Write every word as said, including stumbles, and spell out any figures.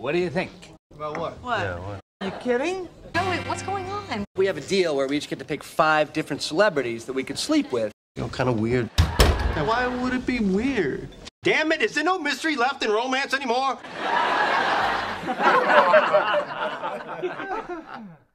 What do you think? About what? What? Yeah, what? Are you kidding? No, wait, what's going on? We have a deal where we each get to pick five different celebrities that we could sleep with. You know, kind of weird. Now, why would it be weird? Damn it, is there no mystery left in romance anymore?